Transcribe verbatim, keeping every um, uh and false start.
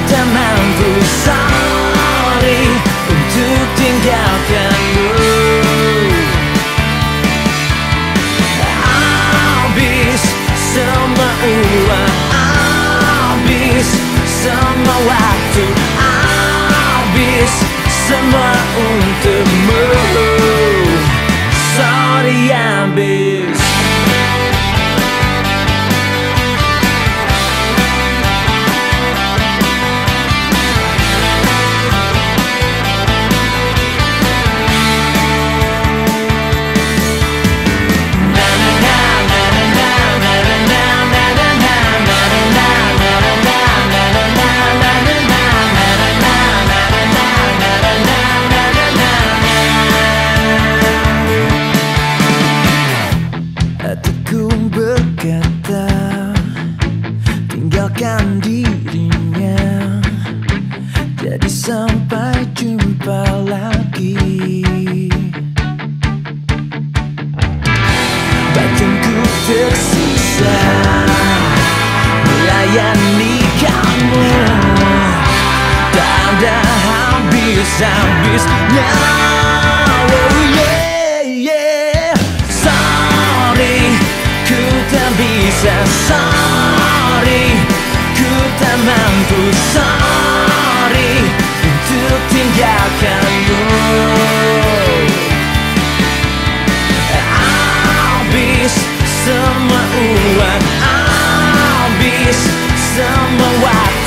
tak mampu, sorry, untuk tinggalkanmu. Habis semua uang, habis semua waktu, habis semua untukmu. Sorry, habis. Hatiku berkata, tinggalkan dirinya, jadi sampai jumpa lagi. Batinku tersiksa melayani kamu, tak ada habis-habisnya. Oh yeah, yeah. Sorry, ku tak bisa, sorry, ku tak mampu, sorry, untuk tinggalkanmu. Habis semua uang, habis semua waktu,